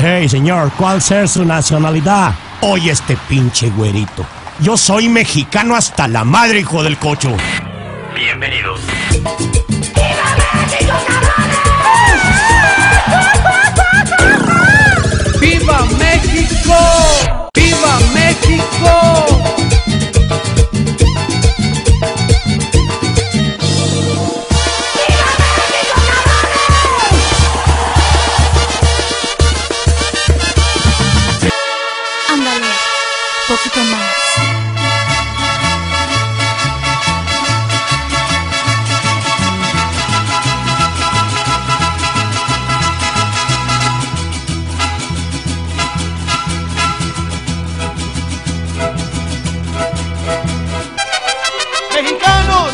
Hey, señor, ¿cuál es su nacionalidad? Oye, este pinche güerito. Yo soy mexicano hasta la madre, hijo del cocho. Bienvenidos. ¡Viva México, cabrones! ¡Viva México! ¡Viva México! Ándale, poquito más. ¡Mexicanos!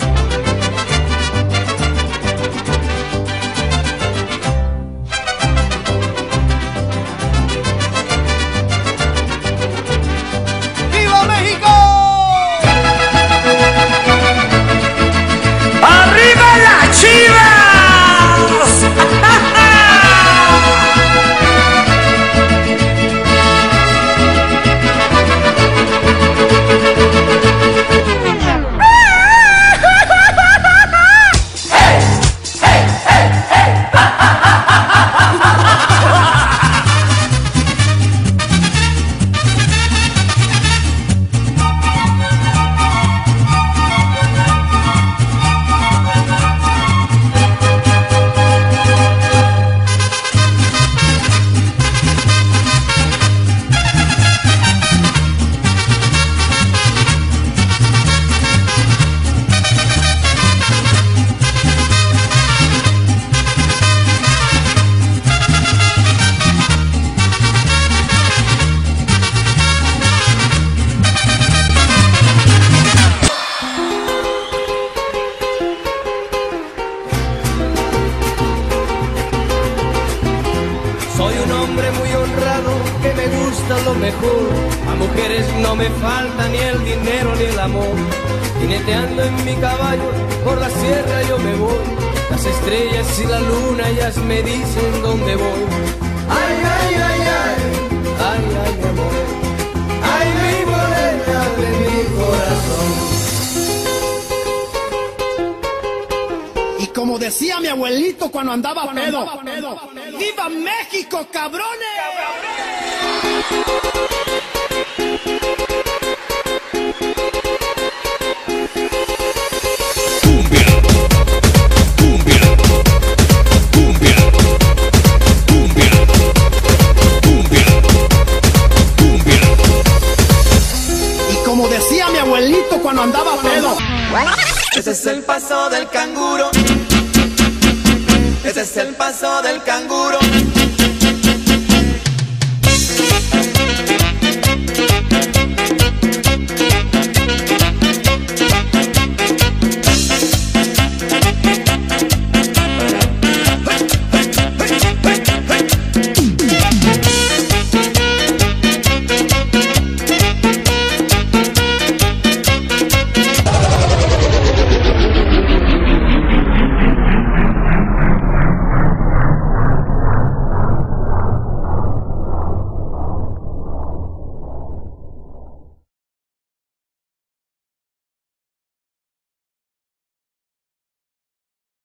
¡Viva México! ¡Arriba las Chivas! Soy un hombre muy honrado que me gusta lo mejor. A mujeres no me falta ni el dinero ni el amor. Jineteando en mi caballo por la sierra yo me voy. Las estrellas y la luna ellas me dicen dónde voy. Ay, ay, ay, ay, ay, ay, mi amor. Ay, mi morena de mi corazón. Y como decía mi abuelito cuando andaba pedo, ¡viva México, cabrones! Y como decía mi abuelito cuando andaba pedo, Ese es el paso del canguro. Ese es el paso del canguro.